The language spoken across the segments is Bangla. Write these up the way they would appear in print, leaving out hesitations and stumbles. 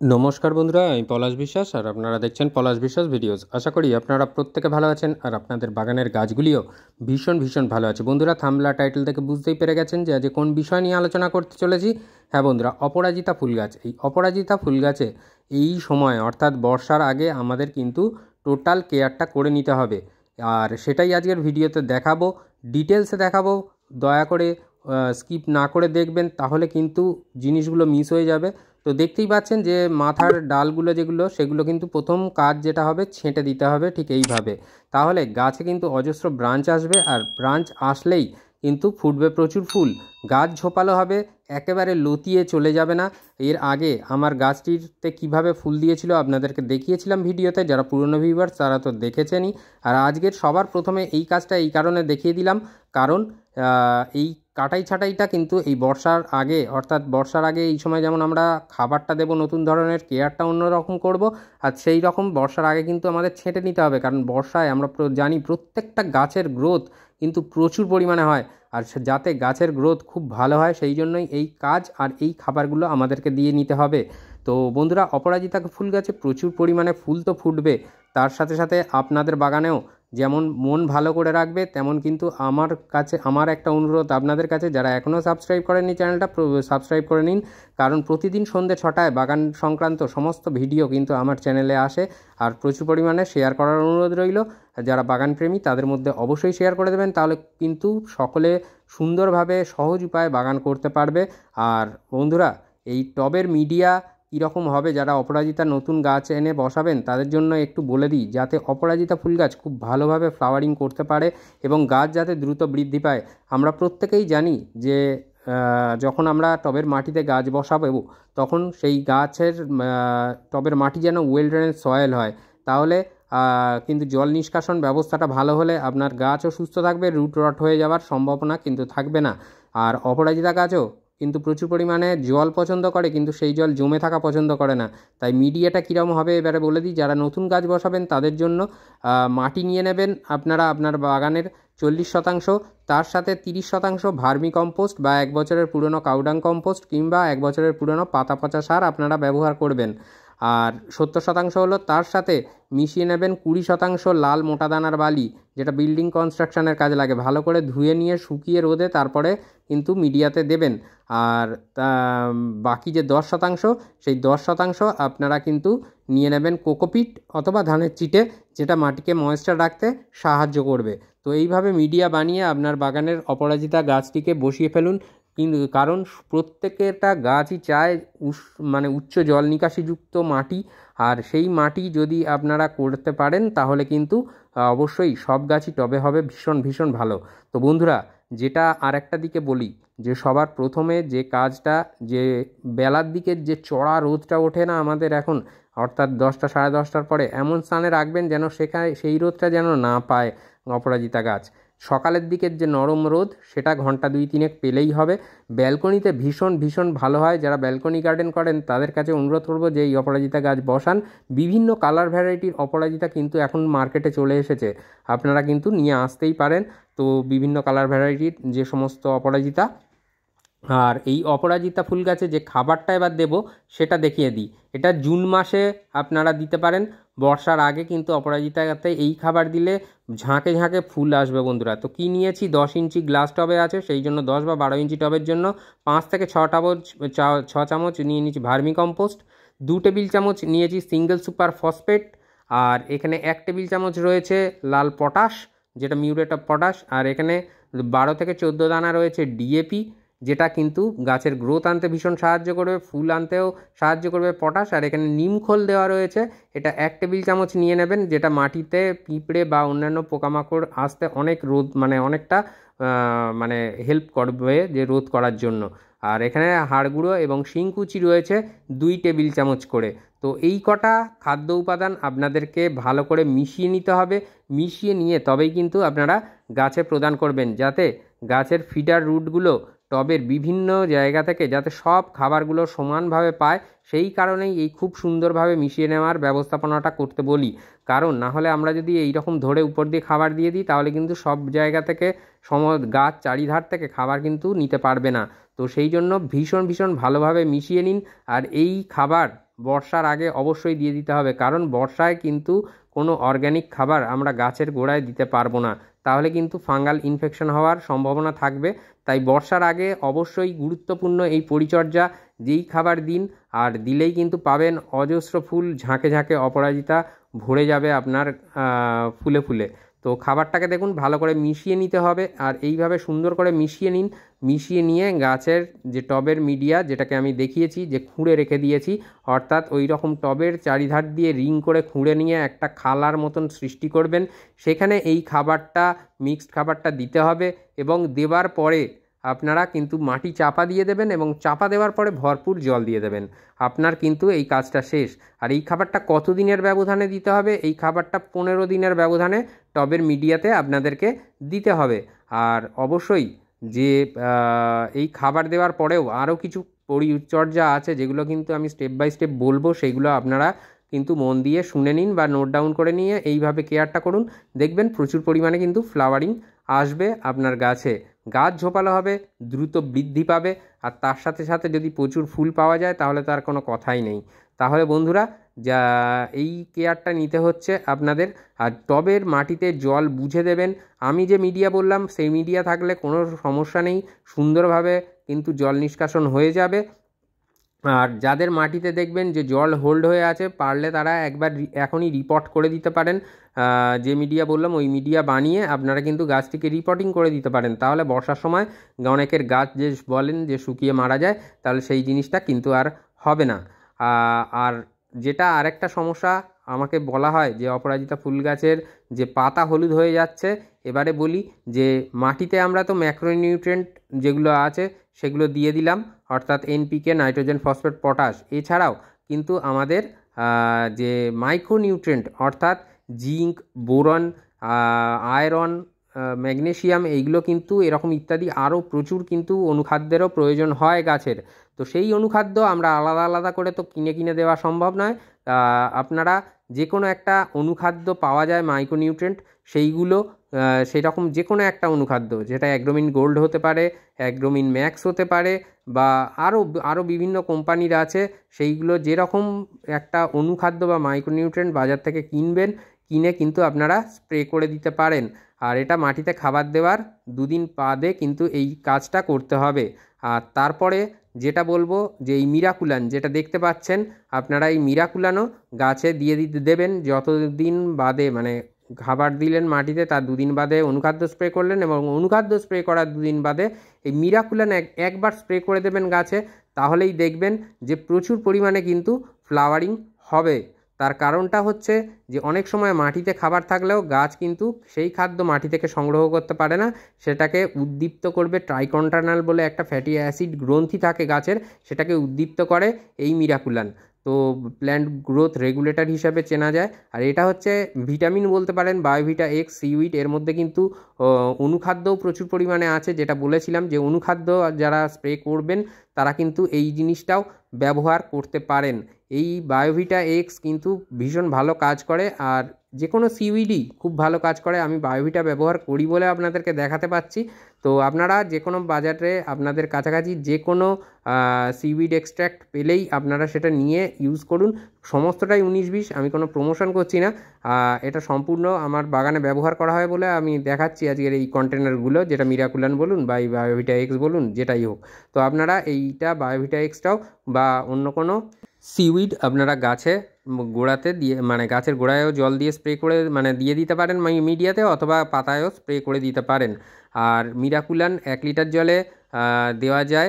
নমস্কার বন্ধুরা, আমি পলাশ বিশ্বাস আর আপনারা দেখছেন পলাশ বিশ্বাস ভিডিওস। আশা করি আপনারা প্রত্যেকে ভালো আছেন আর আপনাদের বাগানের গাছগুলিও ভীষণ ভীষণ ভালো আছে। বন্ধুরা, থাম্বলা টাইটেল থেকে বুঝতেই পেরে গেছেন যে আজ কোন বিষয় নিয়ে আলোচনা করতে চলেছি। হ্যাঁ বন্ধুরা, অপরাজিতা ফুল গাছ। এই অপরাজিতা ফুল গাছে এই সময় অর্থাৎ বর্ষার আগে আমাদের কিন্তু টোটাল কেয়ারটা করে নিতে হবে, আর সেটাই আজকের ভিডিওতে দেখাবো, ডিটেলসে দেখাবো। দয়া করে স্কিপ না করে দেখবেন, তাহলে কিন্তু জিনিসগুলো মিস হয়ে যাবে। তো দেখতেই পাচ্ছেন যে মাথার ডালগুলো যেগুলো, সেগুলো কিন্তু প্রথম কাজ যেটা হবে ছেঁটে দিতে হবে ঠিক এইভাবে। তাহলে গাছে কিন্তু অজস্র ব্রাঞ্চ আসবে, আর ব্রাঞ্চ আসলেই কিন্তু ফুটবে প্রচুর ফুল, গাছ ঝোপালো হবে, একেবারে লতিয়ে চলে যাবে না। এর আগে আমার গাছটিতে কিভাবে ফুল দিয়েছিল আপনাদেরকে দেখিয়েছিলাম ভিডিওতে, যারা পুরনো ভিউয়ার্স তারা তো দেখেছেনই। আর আজকের সবার প্রথমে এই কাজটা এই কারণে দেখিয়ে দিলাম, কারণ এই কাটাই ছাঁটাইটা কিন্তু এই বর্ষার আগে, অর্থাৎ বর্ষার আগে এই সময় যেমন আমরা খাবারটা দেবো নতুন ধরনের, কেয়ারটা অন্যরকম করব, আর সেই রকম বর্ষার আগে কিন্তু আমাদের ছেঁটে নিতে হবে। কারণ বর্ষায় আমরা জানি প্রত্যেকটা গাছের গ্রোথ কিন্তু প্রচুর পরিমাণে হয়, আর যাতে গাছের গ্রোথ খুব ভালো হয় সেই জন্যই এই কাজ আর এই খাবারগুলো আমাদেরকে দিয়ে নিতে হবে। তো বন্ধুরা, অপরাজিতা ফুল গাছে প্রচুর পরিমাণে ফুল তো ফুটবে, তার সাথে সাথে আপনাদের বাগানেও যেমন মন ভালো করে রাখবে, তেমন কিন্তু আমার একটা অনুরোধ আপনাদের কাছে, যারা এখনও সাবস্ক্রাইব করেননি চ্যানেলটা সাবস্ক্রাইব করে নিন। কারণ প্রতিদিন সন্ধ্যে 6টায় বাগান সংক্রান্ত সমস্ত ভিডিও কিন্তু আমার চ্যানেলে আসে, আর প্রচুর পরিমাণে শেয়ার করার অনুরোধ রইল। যারা বাগানপ্রেমী তাদের মধ্যে অবশ্যই শেয়ার করে দেবেন, তাহলে কিন্তু সকলে সুন্দরভাবে সহজ উপায়ে বাগান করতে পারবে। আর বন্ধুরা, এই টবের মিডিয়া কীরকম হবে, যারা অপরাজিতা নতুন গাছ এনে বসাবেন তাদের জন্য একটু বলে দিই, যাতে অপরাজিতা ফুল গাছ খুব ভালোভাবে ফ্লাওয়ারিং করতে পারে এবং গাছ যাতে দ্রুত বৃদ্ধি পায়। আমরা প্রত্যেকেই জানি যে যখন আমরা টবের মাটিতে গাছ বসাবো তখন সেই গাছের টবের মাটি যেন ওয়েল ড্রেনেজ সয়েল হয়, তাহলে কিন্তু জল নিষ্কাশন ব্যবস্থাটা ভালো হলে আপনার গাছও সুস্থ থাকবে, রুট রট হয়ে যাওয়ার সম্ভাবনা কিন্তু থাকবে না। আর অপরাজিতা গাছও কিন্তু প্রচুর পরিমাণে জল পছন্দ করে, কিন্তু সেই জল জমে থাকা পছন্দ করে না। তাই মিডিয়াটা কীরকম হবে এবারে বলে দিই। যারা নতুন গাছ বসাবেন তাদের জন্য মাটি নিয়ে নেবেন আপনারা আপনার বাগানের 40%, তার সাথে 30% ভার্মি কম্পোস্ট বা 1 বছরের পুরনো কাউডাং কম্পোস্ট কিংবা 1 বছরের পুরনো পাতা পচা সার আপনারা ব্যবহার করবেন। আর 70% হলো তার সাথে মিশিয়ে নেবেন 20% লাল মোটা দানার বালি, যেটা বিল্ডিং কনস্ট্রাকশনের কাজে লাগে। ভালো করে ধুয়ে নিয়ে শুকিয়ে রোদে তারপরে কিন্তু মিডিয়াতে দেবেন। আর বাকি যে 10%, সেই 10% আপনারা কিন্তু নিয়ে নেবেন কোকোপিট অথবা ধানের চিটে, যেটা মাটিকে ময়েশ্চার রাখতে সাহায্য করবে। তো এইভাবে মিডিয়া বানিয়ে আপনার বাগানের অপরাজিতা গাছটিকে বসিয়ে ফেলুন। কিন্তু কারণ প্রত্যেকটা গাছই চায় উচ্চ জল নিকাশিযুক্ত মাটি, আর সেই মাটি যদি আপনারা করতে পারেন তাহলে কিন্তু অবশ্যই সব গাছই টবে হবে ভীষণ ভীষণ ভালো। তো বন্ধুরা, যেটা আর একটা দিকে বলি, যে সবার প্রথমে যে কাজটা, যে বেলার দিকের যে চড়া রোদটা ওঠে না আমাদের এখন, অর্থাৎ 10টা সাড়ে 10টার পরে এমন স্থানে রাখবেন যেন সেই রোদটা যেন না পায় অপরাজিতা গাছ। সকালের দিকের যে নরম রোদ, সেটা ঘন্টা 2-3 পেলেই হবে। ব্যালকনিতে ভীষণ ভীষণ ভালো হয়। যারা ব্যালকনি গার্ডেন করেন তাদের কাছে অনুরোধ করব যে এই অপরাজিতা গাছ বসান। বিভিন্ন কালার ভ্যারাইটির অপরাজিতা কিন্তু এখন মার্কেটে চলে এসেছে, আপনারা কিন্তু নিয়ে আসতেই পারেন। তো বিভিন্ন কালার ভ্যারাইটির যে সমস্ত অপরাজিতা, আর এই অপরাজিতা ফুল গাছে যে খাবারটা এবার দেব সেটা দেখিয়ে দিই। এটা জুন মাসে আপনারা দিতে পারেন, বর্ষার আগে কিন্তু অপরাজিতাতে এই খাবার দিলে ঝাঁকে ঝাঁকে ফুল আসবে বন্ধুরা। তো কী নিয়েছি, 10 ইঞ্চি গ্লাস টবে আছে, সেই জন্য 10 বা 12 ইঞ্চি টবের জন্য 5 থেকে 6 চামচ নিয়ে নিয়েছি ভার্মি কম্পোস্ট, 2 টেবিল চামচ নিয়েছি সিঙ্গেল সুপার ফসফেট, আর এখানে 1 টেবিল চামচ রয়েছে লাল পটাশ, যেটা মিউরেট অফ পটাশ, আর এখানে 12 থেকে 14 দানা রয়েছে ডিএপি, যেটা কিন্তু গাছের গ্রোথ আনতে ভীষণ সাহায্য করবে, ফুল আনতেও সাহায্য করবে পটাশ। আর এখানে নিমখোল দেওয়া রয়েছে, এটা 1 টেবিল চামচ নিয়ে নেবেন, যেটা মাটিতে পিঁপড়ে বা অন্যান্য পোকামাকড় আসতে অনেকটা হেল্প করবে যে রোধ করার জন্য। আর এখানে হাড় গুঁড়ো এবং শিংকুচি রয়েছে 2 টেবিল চামচ করে। তো এই কটা খাদ্য উপাদান আপনাদেরকে ভালো করে মিশিয়ে নিতে হবে। মিশিয়ে নিয়ে তবেই কিন্তু আপনারা গাছে প্রদান করবেন, যাতে গাছের ফিডার রুটগুলো টবের বিভিন্ন জায়গা থেকে যাতে সব খাবারগুলো সমানভাবে পায়, সেই কারণেই এই খুব সুন্দরভাবে মিশিয়ে নেওয়ার ব্যবস্থাপনাটা করতে বলি। কারণ না হলে আমরা যদি এই রকম ধরে উপর দিয়ে খাবার দিয়ে দিই, তাহলে কিন্তু সব জায়গা থেকে গাছ চারিধার থেকে খাবার কিন্তু নিতে পারবে না। তো সেই জন্য ভীষণ ভীষণ ভালোভাবে মিশিয়ে নিন। আর এই খাবার বর্ষার আগে অবশ্যই দিয়ে দিতে হবে, কারণ বর্ষায় কিন্তু কোনো অর্গ্যানিক খাবার আমরা গাছের গোড়ায় দিতে পারবো না, তাহলে কিন্তু ফাঙ্গাল ইনফেকশন হওয়ার সম্ভাবনা থাকবে। তাই বর্ষার আগে অবশ্যই গুরুত্বপূর্ণ এই পরিচর্যা, যেই খাবার দিন আর দিলেই কিন্তু পাবেন অজস্র ফুল, ঝাঁকে ঝাঁকে অপরাজিতা ভরে যাবে আপনার ফুলে ফুলে। তো খাবারটাকে দেখুন ভালো করে মিশিয়ে নিতে হবে, আর এইভাবে সুন্দর করে মিশিয়ে নিন। মিশিয়ে নিয়ে গাছের যে টবের মিডিয়া, যেটাকে আমি দেখিয়েছি যে খুঁড়ে রেখে দিয়েছি, অর্থাৎ ওই রকম টবের চারিধার দিয়ে রিং করে খুঁড়ে নিয়ে একটা খালার মতন সৃষ্টি করবেন। সেখানে এই খাবারটা, মিক্সড খাবারটা দিতে হবে, এবং দেবার পরে আপনারা কিন্তু মাটি চাপা দিয়ে দেবেন, এবং চাপা দেওয়ার পরে ভরপুর জল দিয়ে দেবেন। আপনার কিন্তু এই কাজটা শেষ। আর এই খাবারটা কত দিনের ব্যবধানে দিতে হবে? এই খাবারটা 15 দিনের ব্যবধানে টবের মিডিয়াতে আপনাদেরকে দিতে হবে। আর অবশ্যই যে এই খাবার দেওয়ার পরেও আরও কিছু পরিচর্যা আছে, যেগুলো কিন্তু আমি স্টেপ বাই স্টেপ বলবো, সেইগুলো আপনারা কিন্তু মন দিয়ে শুনে নিন বা নোট ডাউন করে নিয়ে এইভাবে কেয়ারটা করুন। দেখবেন প্রচুর পরিমাণে কিন্তু ফ্লাওয়ারিং আসবে আপনার গাছে, গাছ ঝোপালো হবে, দ্রুত বৃদ্ধি পাবে, আর তার সাথে সাথে যদি প্রচুর ফুল পাওয়া যায় তাহলে তার কোনো কথাই নেই। তাহলে বন্ধুরা, যা এই কেয়ারটা নিতে হচ্ছে আপনাদের। আর টবের মাটিতে জল বুঝে দেবেন। আমি যে মিডিয়া বললাম সেই মিডিয়া থাকলে কোনো সমস্যা নেই, সুন্দরভাবে কিন্তু জল নিষ্কাশন হয়ে যাবে। আর যাদের মাটিতে দেখবেন যে জল হোল্ড হয়ে আছে, পারলে তারা একবার এখনই রিপোর্ট করে দিতে পারেন। যে মিডিয়া বললাম ওই মিডিয়া বানিয়ে আপনারা কিন্তু গাছটিকে রিপোর্টিং করে দিতে পারেন। তাহলে বর্ষার সময় অনেকের গাছ যে বলেন যে শুকিয়ে মারা যায়, তাহলে সেই জিনিসটা কিন্তু আর হবে না। আর যেটা আরেকটা সমস্যা আমাকে বলা হয় যে অপরাজিতা ফুল গাছের যে পাতা হলুদ হয়ে যাচ্ছে, এবারে বলি যে মাটিতে আমরা তো ম্যাক্রোনিউট্রিয়েন্ট যেগুলো আছে সেগুলো দিয়ে দিলাম, অর্থাৎ এনপিকে, নাইট্রোজেন, ফসফেট, পটাশ। এছাড়াও কিন্তু আমাদের যে মাইক্রোনিউট্রিয়েন্ট অর্থাৎ জিঙ্ক, বোরন, আয়রন, ম্যাগনেসিয়াম, এইগুলো কিন্তু এরকম ইত্যাদি আরও প্রচুর কিন্তু অনুখাদ্যেরও প্রয়োজন হয় গাছের। তো সেই অনুখাদ্য আমরা আলাদা আলাদা করে তো কিনে কিনে দেওয়া সম্ভব নয়। আপনারা যে কোনো একটা অনুখাদ্য পাওয়া যায় মাইক্রোনিউট্রিয়েন্ট, সেইগুলো সেরকম যে কোনো একটা অনুখাদ্য, যেটা অ্যাগ্রোমিন গোল্ড হতে পারে, অ্যাগ্রোমিন ম্যাক্স হতে পারে, বা আরও বিভিন্ন কোম্পানির আছে, সেইগুলো যেরকম একটা অনুখাদ্য বা মাইক্রোনিউট্রিয়েন্ট বাজার থেকে কিনবেন, কিনে কিন্তু আপনারা স্প্রে করে দিতে পারেন। আর এটা মাটিতে খাবার দেওয়ার 2 দিন বাদে কিন্তু এই কাজটা করতে হবে। আর তারপরে যেটা বলবো যে এই মিরাকুলান যেটা দেখতে পাচ্ছেন আপনারা, এই মিরাকুলানও গাছে দিয়ে দিতে দেবেন যতদিন বাদে, মানে খাবার দিলেন মাটিতে তার 2 দিন বাদে অনুখাদ্য স্প্রে করলেন, এবং অনুখাদ্য স্প্রে করার 2 দিন বাদে এই মিরাকুলান একবার স্প্রে করে দেবেন গাছে। তাহলেই দেখবেন যে প্রচুর পরিমাণে কিন্তু ফ্লাওয়ারিং হবে। তার কারণটা হচ্ছে যে অনেক সময় মাটিতে খাবার থাকলেও গাছ কিন্তু সেই খাদ্য মাটি থেকে সংগ্রহ করতে পারে না, সেটাকে উদ্দীপ্ত করবে ট্রাইকন্টার্নাল বলে একটা ফ্যাটি অ্যাসিড গ্রন্থি থাকে গাছের, সেটাকে উদ্দীপ্ত করে এই মিরাকুলান। তো প্ল্যান্ট গ্রোথ রেগুলেটর হিসাবে চেনা যায়। আর এটা হচ্ছে ভিটামিন বলতে পারেন, বায়োভিটা এক্স সিউইড। এর মধ্যে কিন্তু অনুখাদ্যও প্রচুর পরিমাণে আছে, যেটা বলেছিলাম যে অনুখাদ্য যারা স্প্রে করবেন তারা কিন্তু এই জিনিসটাও ব্যবহার করতে পারেন। এই বায়োভিটা এক্স কিন্তু ভীষণ ভালো কাজ করে, আর যে কোনো সিউইডই খুব ভালো কাজ করে। আমি বায়োভিটা ব্যবহার করি বলে আপনাদেরকে দেখাতে পাচ্ছি। তো আপনারা যে কোনো বাজারে আপনাদের কাছাকাছি যে কোনো সিউইড এক্সট্র্যাক্ট পেলেই আপনারা সেটা নিয়ে ইউজ করুন। সমস্তটাই 19-20, আমি কোনো প্রমোশন করছি না, এটা সম্পূর্ণ আমার বাগানে ব্যবহার করা হয় বলে আমি দেখাচ্ছি আজকের এই কন্টেনারগুলো, যেটা মিরাকুলান বলুন বা এই বায়োভিটা এক্স বলুন, যেটাই হোক। তো আপনারা এইটা বায়োভিটা এক্সটাও বা অন্য কোনো সিউইড আপনারা গাছে গোড়াতে দিয়ে, মানে গাছের গোড়ায়ও জল দিয়ে স্প্রে করে মানে দিয়ে দিতে পারেন মিডিয়াতে, অথবা পাতায়ও স্প্রে করে দিতে পারেন। আর মিরাকুলান 1 লিটার জলে দেওয়া যায়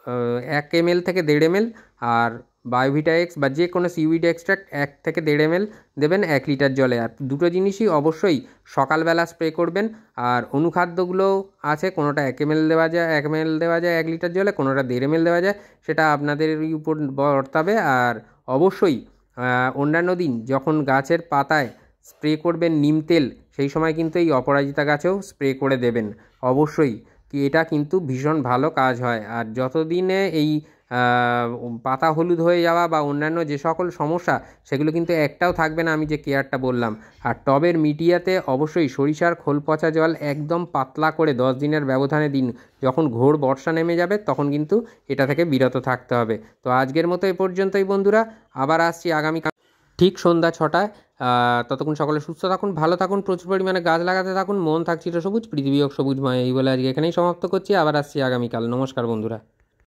1 ml থেকে 1.5 ml, আর বায়োভিটা এক্স বা যে কোনো সিউইড এক্সট্র্যাক্ট 1 থেকে 1.5 ml দেবেন 1 লিটার জলে। আর দুটো জিনিসই অবশ্যই সকালবেলা স্প্রে করবেন। আর অনুখাদ্যগুলো আছে, কোনোটা 1 ml দেওয়া যায়, 1 ml দেওয়া যায় 1 লিটার জলে, কোনোটা 1.5 ml দেওয়া যায়, সেটা আপনাদেরই উপর বর্তাবে। আর অবশ্যই অন্যান্য দিন যখন গাছের পাতায় স্প্রে করবেন নিম তেল, সেই সময় কিন্তু এই অপরাজিতা গাছেও স্প্রে করে দেবেন অবশ্যই, কি এটা কিন্তু ভীষণ ভালো কাজ হয়। আর যতদিনে এই পাতা হলুদ হয়ে যাওয়া বা অন্যান্য যে সকল সমস্যা সেগুলো কিন্তু একটাও থাকবে না আমি যে কেয়ারটা বললাম। আর টবের মিডিয়াতে অবশ্যই সরিষার খোল পচা জল একদম পাতলা করে 10 দিনের ব্যবধানে দিন। যখন ঘোর বর্ষা নেমে যাবে তখন কিন্তু এটা থেকে বিরত থাকতে হবে। তো আজকের মতো এ পর্যন্তই বন্ধুরা, আবার আসছি আগামী ঠিক সন্ধ্যা 6টায়। ততক্ষণ সকলে সুস্থ থাকুন, ভালো থাকুন, প্রচুর পরিমাণে গাছ লাগাতে থাকুন। মন থাকছিল সবুজ, পৃথিবী হোক সবুজময়, এই বলে আজকে এখানেই সমাপ্ত করছি। আবার আসছি আগামীকাল। নমস্কার বন্ধুরা।